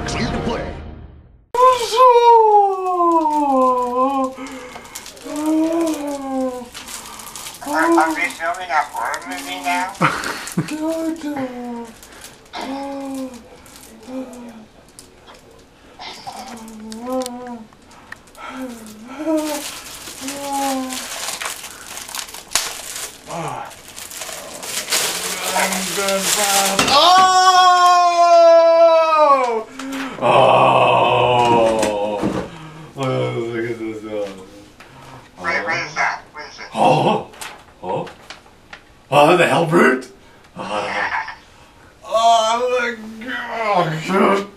Clear to play. Are we filming a horror movie now? Look at this. Wait, what is that? What is it? Oh, the hell brute! Yeah. Oh my gosh!